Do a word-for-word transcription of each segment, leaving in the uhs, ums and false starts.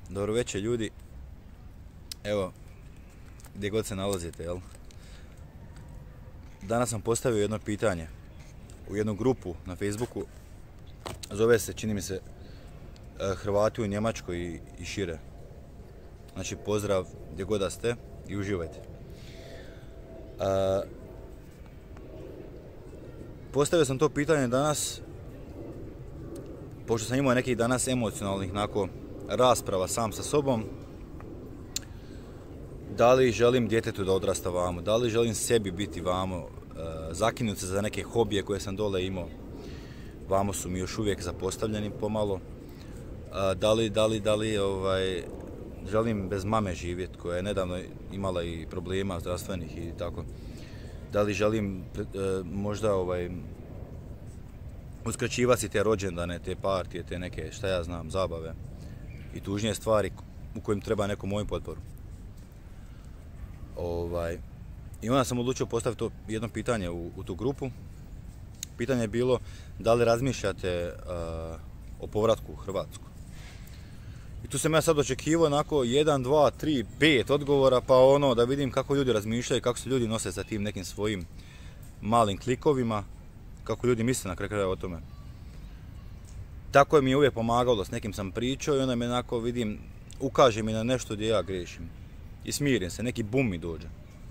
Dobro večer ljudi. Evo, gdje god se nalazite, jel? Danas sam postavio jedno pitanje u jednu grupu na Facebooku. Zove se, čini mi se, Hrvati u Njemačkoj i, i šire. Znači, pozdrav gdje god da ste i uživajte. A, postavio sam to pitanje danas, pošto sam imao nekih danas emocionalnih nakon rasprava sam sa sobom. Da li želim djetetu da odrasta vamo, da li želim sebi biti vamo, e, zakinut se za neke hobije koje sam dole imao. Vamo su mi još uvijek zapostavljeni pomalo. E, da li, da li, da li ovaj, želim bez mame živjeti, koja je nedavno imala i problema zdravstvenih i tako. Da li želim e, možda ovaj, uskraćivati te rođendane, te partije, te neke, šta ja znam, zabave i tužnije stvari u kojim treba neku moju potporu. Ovaj, I onda sam odlučio postaviti to jedno pitanje u, u tu grupu. Pitanje je bilo da li razmišljate uh, o povratku u Hrvatsku. I tu sam ja sad očekivao onako jedan, dva, tri, pet odgovora, pa ono da vidim kako ljudi razmišljaju, kako se ljudi nose sa tim nekim svojim malim klikovima, kako ljudi misle na kraju krajeva o tome. Tako je mi uvijek pomagalo, s nekim sam pričao i onda me onako vidim, ukaže mi na nešto gdje ja grešim. I smirim se, neki bum mi dođe.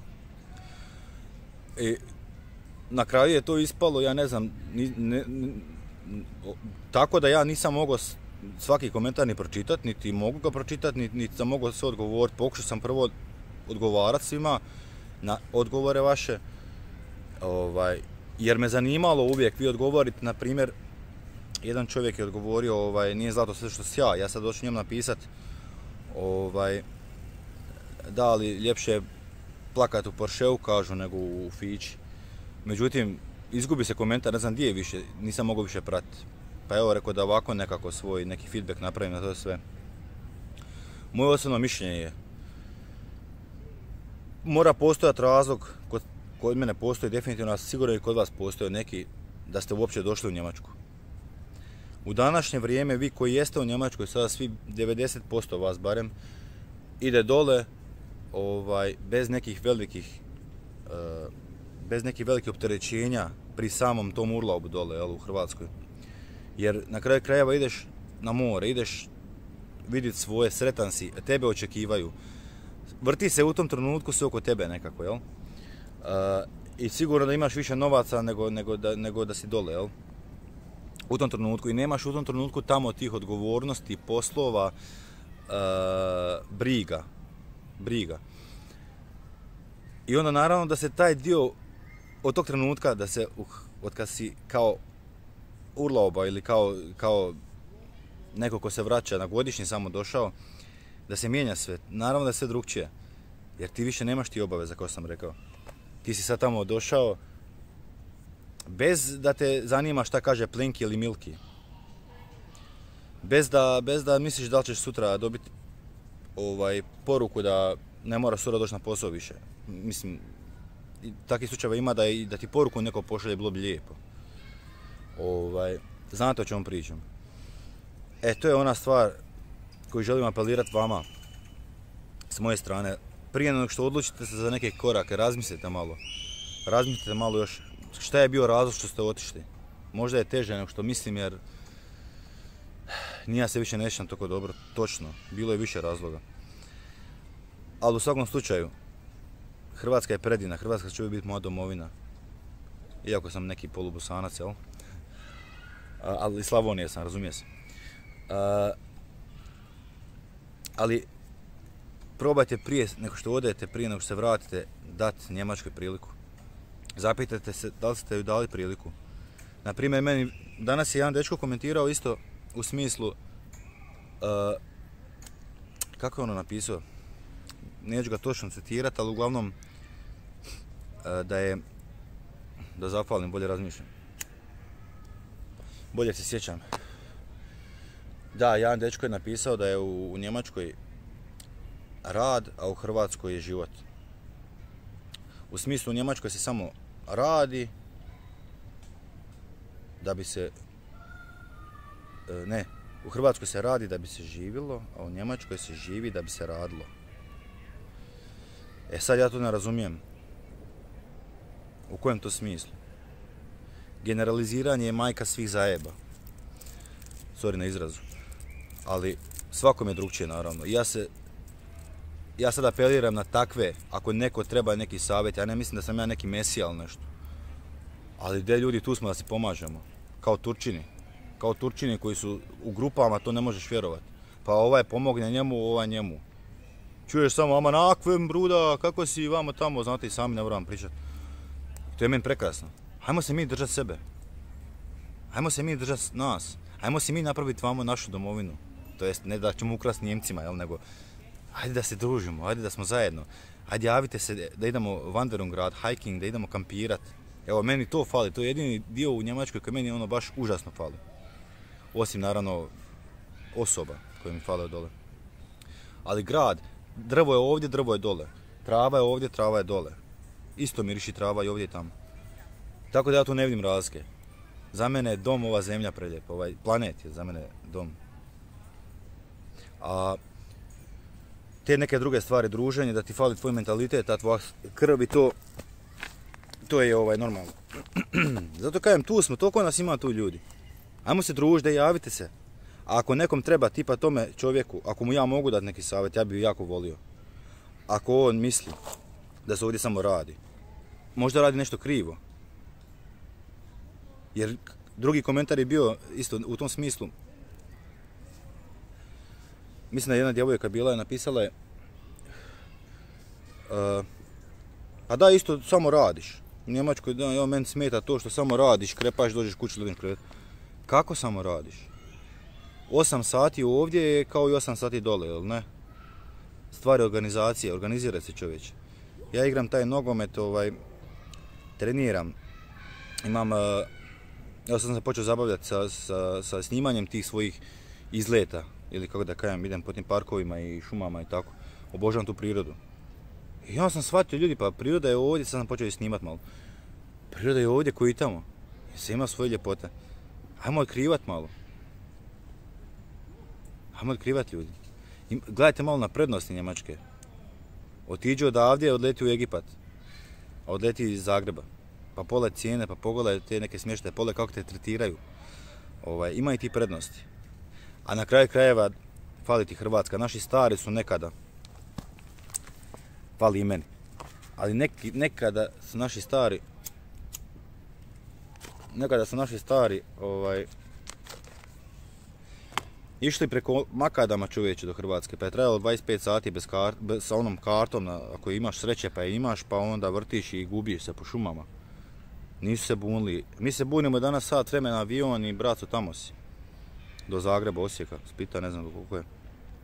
I na kraju je to ispalo, ja ne znam, ni, ne, ne, tako da ja nisam mogao svaki komentar ni pročitati, niti mogu ga pročitati, niti, niti sam mogao sve odgovoriti. Pokušao sam prvo odgovarati svima na odgovore vaše, ovaj, jer me zanimalo uvijek, vi odgovorite, na primjer, jedan čovjek je odgovorio, ovaj, nije zlato sve što si ja, ja sad doću njemu napisati, ovaj, da li ljepše je plakat u Porscheu, kažu, nego u Fići. Međutim, izgubi se komentar, ne znam gdje je više, nisam mogao više pratiti. Pa evo, rekao da ovako nekako svoj neki feedback napravim na to sve. Moje osobno mišljenje je, mora postojati razlog, kod, kod mene postoji definitivno, a sigurno i kod vas postoji neki, da ste uopće došli u Njemačku. U današnje vrijeme, vi koji jeste u Njemačkoj, sada svi devedeset posto vas barem, ide dole, ovaj, bez nekih velikih, uh, bez nekih velikih opterećenja pri samom tom urlaubu dole, jel, u Hrvatskoj. Jer na kraju krajeva ideš na more, ideš vidjeti svoje, sretan si, tebe očekivaju. Vrti se u tom trenutku sve oko tebe nekako, jel? Uh, I sigurno da imaš više novaca nego, nego, da, nego da si dole, jel? U tom trenutku. I nemaš u tom trenutku tamo tih odgovornosti, poslova, uh, briga. briga. I onda naravno da se taj dio od tog trenutka, da se, uh, od kad si kao urlauba ili kao, kao neko ko se vraća na godišnji samo došao, da se mijenja sve. Naravno da je sve drugčije. Jer ti više nemaš ti obaveza, kao sam rekao. Ti si sad tamo došao bez da te zanima šta kaže Plinki ili Milki. Bez da, bez da misliš da li ćeš sutra dobiti ovaj, poruku da ne moraš sutra doći na posao više. Mislim, takvih slučajeva ima da, i, da ti poruku neko pošalje, bilo bi lijepo. Ovaj, znate o čemu pričam. E, to je ona stvar koju želim apelirati vama s moje strane. Prije nego što odlučite se za neke korake, razmislite malo. Razmislite malo još šta je bio razlog što ste otišli. Možda je teže nego što mislim, jer nije se više ne sjećam tako dobro, točno, bilo je više razloga. Ali u svakom slučaju, Hrvatska je predivna, Hrvatska će uvijek biti moja domovina. Iako sam neki polubosanac, jel? Ali Slavonije sam, razumije se. Ali probajte prije nego što odete, prije nego što se vratite, dati Njemačkoj priliku. Zapitajte se da li ste ju dali priliku. Naprimjer, meni danas je jedan dečko komentirao isto u smislu, uh, kako je ono napisao, neću ga točno citirati, ali uglavnom uh, da je, da zahvalim, bolje razmišljam. Bolje se sjećam. Da, jedan dečko je napisao da je u, u Njemačkoj rad, a u Hrvatskoj je život. U smislu, u Njemačkoj se samo radi da bi se, ne, U Hrvatskoj se radi da bi se živjelo, a u Njemačkoj se živi da bi se radilo. E sad ja to ne razumijem. U kojem to smislu? Generaliziranje je majka svih zajeba. Sorry na izrazu. Ali svakom je drugčije naravno. Ja se Ja sad apeliram na takve, ako neko treba neki savjet, ja ne mislim da sam ja neki mesija ili nešto. Ali gdje ljudi, tu smo da si pomažemo. Kao Turčini. Kao Turčini koji su u grupama, to ne možeš vjerovati. Pa ovaj pomogne njemu, ovaj njemu. Čuješ samo, ama nakvem bruda, kako si vamo tamo, znate i sami ne moram pričati. To je meni prekrasno. Hajmo se mi držati sebe. Hajmo se mi držati nas. Hajmo se mi napraviti vamo našu domovinu. To jest, ne da ćemo ukrasti Njemcima, jel, nego hajde da se družimo, hajde da smo zajedno. Hajde javite se da idemo Wanderungrad, hiking, da idemo kampirat. Evo, meni to fali, to je jedini dio u Njemačkoj koji meni ono baš užasno fali. Osim naravno osoba koje mi fale dole. Ali grad, drvo je ovdje, drvo je dole. Trava je ovdje, trava je dole. Isto miriši trava i ovdje i tamo. Tako da ja tu ne vidim razlike. Za mene je dom ova zemlja prelijepa, ovaj planet je za mene dom. A te neke druge stvari, druženje, da ti fali tvoj mentalitet, ta tvoja krv i to, to je ovaj normalno. Zato kažem, tu smo, toliko nas ima tu ljudi. Ajmo se družiti, javite se. A ako nekom treba, tipa tome čovjeku, ako mu ja mogu dati neki savjet, ja bi jako volio. Ako on misli da se ovdje samo radi, možda radi nešto krivo. Jer drugi komentar je bio isto u tom smislu. Mislim da je jedna djevojka bila je napisala je uh, a da isto samo radiš. U Njemačkoj da, ja, meni smeta to što samo radiš, krepaš, dođeš kući, legneš krevet. Kako samo radiš? osam sati ovdje je kao i osam sati dole, jel ne? Stvari organizacije, organizira se čovječe. Ja igram taj nogomet, ovaj, treniram. Imam, uh, ja sam se počeo zabavljati sa, sa, sa snimanjem tih svojih izleta. Ili kako da kažem, idem po tim parkovima i šumama i tako. Obožavam tu prirodu. I ja sam shvatio, ljudi, pa priroda je ovdje, sad sam počeo i snimat malo. Priroda je ovdje koji i tamo. I se ima svoje ljepote. Hajmo otkrivat malo. Hajmo otkrivat ljudi. I gledajte malo na prednosti Njemačke. Otiđi odavdje, odleti u Egipat. A odleti iz Zagreba. Pa pole cijene, pa pogledaj te neke smještaje, pole kako te tretiraju. Ovaj, ima i ti prednosti. A na kraju krajeva fali ti Hrvatska. Naši stari su nekada, fali i meni, ali neki, nekada su naši stari, nekada su naši stari ovaj, išli preko makadama čovječe do Hrvatske, pa je trebalo dvadeset pet sati bez kart, bez, sa onom kartom, na, ako imaš sreće pa je imaš, pa onda vrtiš i gubiš se po šumama. Nisu se bunili. Mi se bunimo danas sat vremena avion i braco tamo si. Do Zagreba, Osijeka, Splita, ne znam koliko je.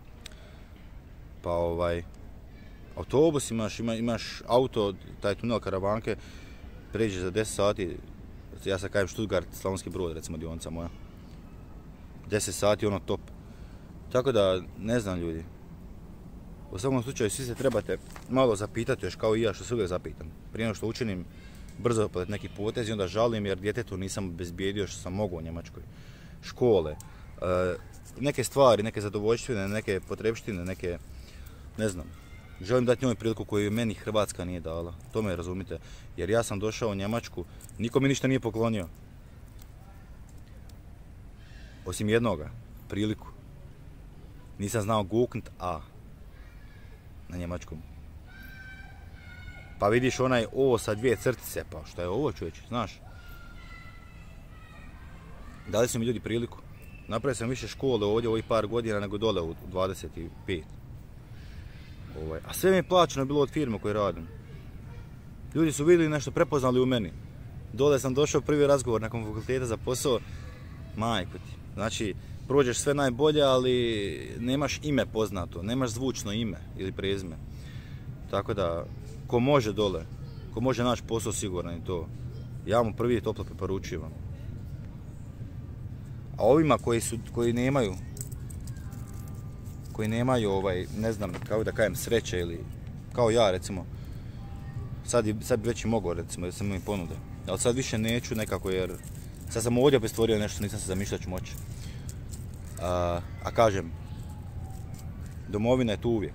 Pa ovaj, autobus imaš, ima, imaš auto, taj tunel Karavanke, pređeš za deset sati, ja sad kažem Stuttgart, Slavonski Brod, recimo dionica moja. deset sati, ono top. Tako da, ne znam ljudi. U svakom slučaju, svi se trebate malo zapitati, još kao i ja što se uvijek zapitam. Prije nego što učinim brzo neki potez i onda žalim jer djetetu nisam obezbijedio što sam mogao u Njemačkoj. Škole, neke stvari, neke zadovoljštvine, neke potrebštine, neke, ne znam. Želim dati njoj priliku koju meni Hrvatska nije dala. To me razumite. Jer ja sam došao u Njemačku, niko mi ništa nije poklonio. Osim jednoga, priliku. Nisam znao guknut A na njemačkom. Pa vidiš onaj O sa dvije crtice, pa šta je ovo čovječe, znaš? Dali su mi ljudi priliku. Napravio sam više škole ovdje u ovih par godina nego dole u dvadeset pet. Ovaj. A sve mi je plaćeno bilo od firme koje radim. Ljudi su vidjeli nešto, prepoznali u meni. Dole sam došao prvi razgovor nakon fakulteta za posao. Majko ti. Znači, prođeš sve najbolje, ali nemaš ime poznato, nemaš zvučno ime ili prezime. Tako da, ko može dole, ko može naći posao siguran i to, ja mu prvi toplo preporučujem. A ovima koji su, koji nemaju, koji nemaju ovaj, ne znam, kako da kažem, sreće ili kao ja recimo, sad, sad bi već i mogao recimo da sam mi ponude, ali sad više neću nekako jer sad sam ovdje opet stvorio nešto, nisam se zamišljao da ću moći. A, a kažem, domovina je tu uvijek.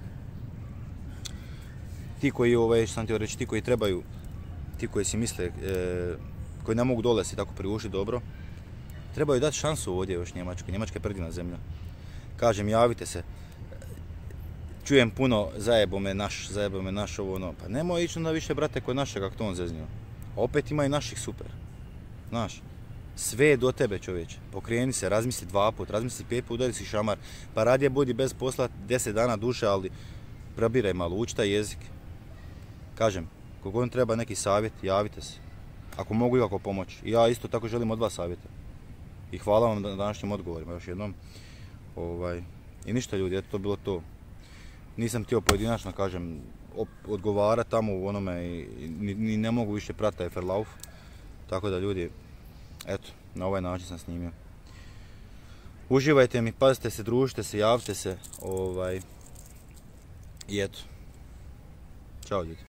Ti koji, ovaj, što sam ti reći, ti koji trebaju, ti koji si misle, e, koji ne mogu dole si tako priušiti dobro, trebaju dati šansu ovdje još Njemačkoj. Njemačka je predivna zemlja. Kažem, javite se. Čujem puno, zajebo me naš, zajebo me naš, ovo ono. Pa nemoj ići onda više, brate, kod našeg, kako to on zeznio. Opet ima i naših super. Znaš, sve je do tebe, čovječe. Pokreni se, razmisli dva put, razmisli pet put, udari si šamar. Pa radije budi bez posla deset dana duše, ali probiraj malo, uči taj jezik. Kažem, koliko vam treba neki savjet, javite se. Ako mogu i ako pomoći. I ja isto tako želim od vas savjeta. I hvala vam na današnjim odgovorima još jednom. Ovaj, I ništa ljudi, eto to bilo to. Nisam htio pojedinačno, kažem, odgovarati tamo u onome i ni, ni ne mogu više pratiti taj Verlauf. Tako da ljudi, eto, na ovaj način sam snimio. Uživajte mi, pazite se, družite se, javite se. Ovaj, I eto. Ćao ljudi.